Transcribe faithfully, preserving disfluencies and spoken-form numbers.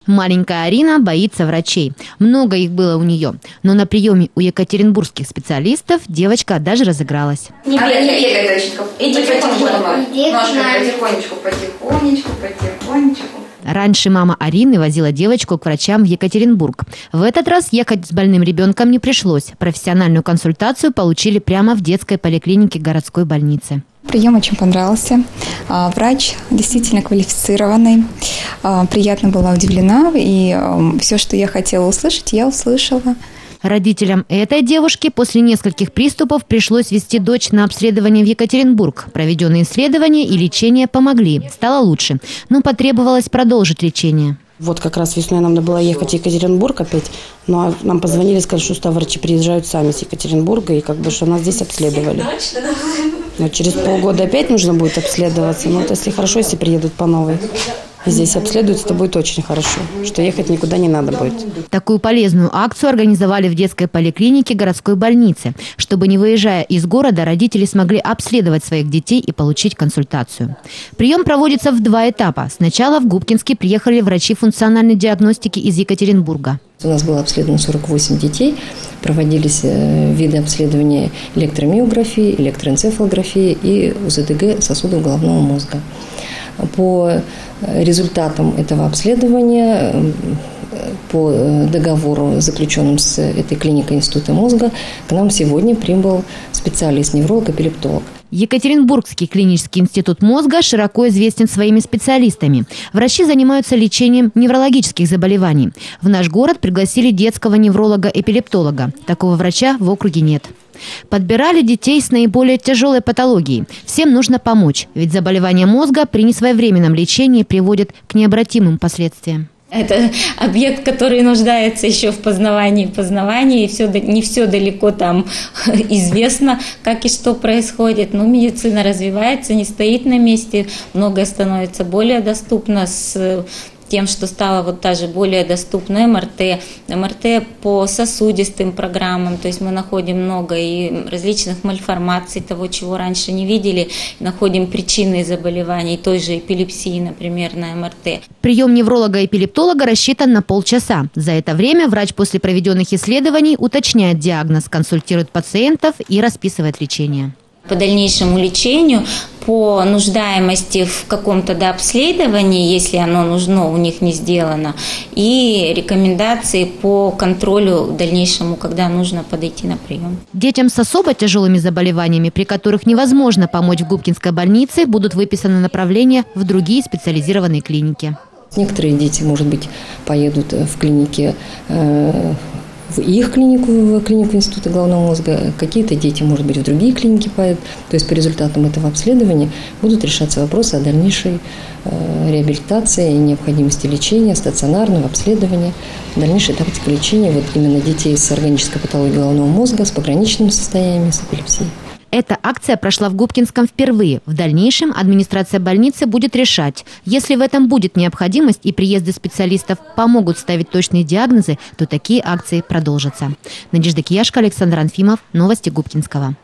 Маленькая Арина боится врачей. Много их было у нее. Но на приеме у екатеринбургских специалистов девочка даже разыгралась. Не бегай, не бегай, доченька. Иди потихонечку. Ножкой потихонечку, потихонечку, потихонечку. Раньше мама Арины возила девочку к врачам в Екатеринбург. В этот раз ехать с больным ребенком не пришлось. Профессиональную консультацию получили прямо в детской поликлинике городской больницы. Прием очень понравился. Врач действительно квалифицированный. Приятно была удивлена. И все, что я хотела услышать, я услышала. Родителям этой девушки после нескольких приступов пришлось везти дочь на обследование в Екатеринбург. Проведенные исследования и лечение помогли. Стало лучше. Но потребовалось продолжить лечение. Вот как раз весной нам надо было ехать в Екатеринбург опять. Но нам позвонили, сказали, что врачи приезжают сами с Екатеринбурга. И как бы, что нас здесь обследовали. Но через полгода опять нужно будет обследоваться. Но вот если хорошо, если приедут по новой. Здесь обследуются, то будет очень хорошо, что ехать никуда не надо будет. Такую полезную акцию организовали в детской поликлинике городской больницы, чтобы, не выезжая из города, родители смогли обследовать своих детей и получить консультацию. Прием проводится в два этапа. Сначала в Губкинский приехали врачи функциональной диагностики из Екатеринбурга. У нас было обследовано сорок восемь детей, проводились виды обследования электромиографии, электроэнцефалографии и УЗДГ сосудов головного мозга. По результатам этого обследования, по договору, заключенным с этой клиникой Института мозга, к нам сегодня прибыл специалист-невролог-эпилептолог. Екатеринбургский клинический институт мозга широко известен своими специалистами. Врачи занимаются лечением неврологических заболеваний. В наш город пригласили детского невролога-эпилептолога. Такого врача в округе нет. Подбирали детей с наиболее тяжелой патологией. Всем нужно помочь, ведь заболевания мозга при несвоевременном лечении приводят к необратимым последствиям. Это объект, который нуждается еще в познавании, познавании, и все, не все далеко там известно, как и что происходит. Но медицина развивается, не стоит на месте, многое становится более доступно с тем, что стало вот даже более доступно эм эр тэ, эм эр тэ по сосудистым программам, то есть мы находим много и различных мальформаций, того, чего раньше не видели, находим причины заболеваний, той же эпилепсии, например, на эм эр тэ. Прием невролога-эпилептолога рассчитан на полчаса. За это время врач после проведенных исследований уточняет диагноз, консультирует пациентов и расписывает лечение. По дальнейшему лечению, по нуждаемости в каком-то дообследовании, если оно нужно, у них не сделано, и рекомендации по контролю дальнейшему, когда нужно подойти на прием. Детям с особо тяжелыми заболеваниями, при которых невозможно помочь в Губкинской больнице, будут выписаны направления в другие специализированные клиники. Некоторые дети, может быть, поедут в клинике, в их клинику, в клинику Института головного мозга, какие-то дети, может быть, в другие клиники поедут. То есть по результатам этого обследования будут решаться вопросы о дальнейшей э, реабилитации, необходимости лечения, стационарного обследования, дальнейшей тактика лечения вот именно детей с органической патологией головного мозга, с пограничными состояниями, с эпилепсией. Эта акция прошла в Губкинском впервые. В дальнейшем администрация больницы будет решать. Если в этом будет необходимость и приезды специалистов помогут ставить точные диагнозы, то такие акции продолжатся. Надежда Кияшко, Александр Анфимов. Новости Губкинского.